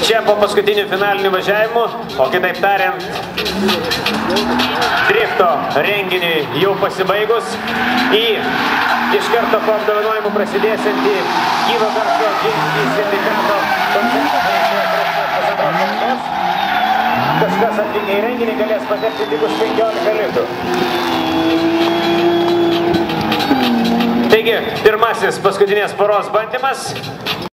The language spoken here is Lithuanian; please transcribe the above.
čia po paskutinių finalinių važiavimų, o kitaip tariant, drifto renginiui jau pasibaigus, į iš karto po apdovanojimų prasidėsiantį gyvo garso GT sindikato koncertą. Kažkas atvykę į renginį galės patekti tik už 15 litų. Taigi, pirmasis paskutinės poros bandymas.